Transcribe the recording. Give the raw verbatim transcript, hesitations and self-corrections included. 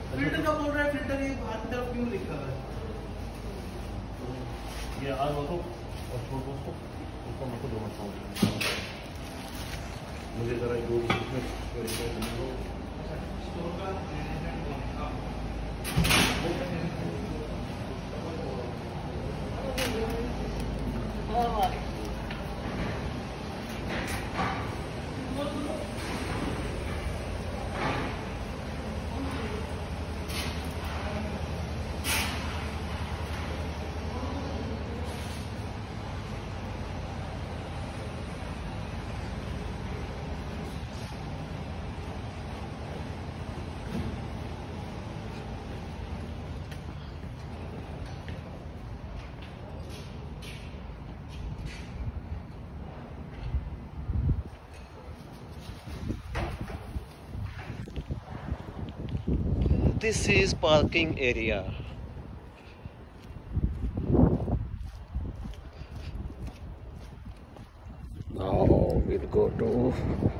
Filter का बोल रहा है, फिल्टर ये बाहर की तरफ क्यों लिखा है? ये आज रखो और छोड़ दो उसको, उसको मैं को दोनों खाऊंगा। मुझे जरा एक दो इसमें स्टोर का मैनेजमेंट काम This is parking area. Now we'll go to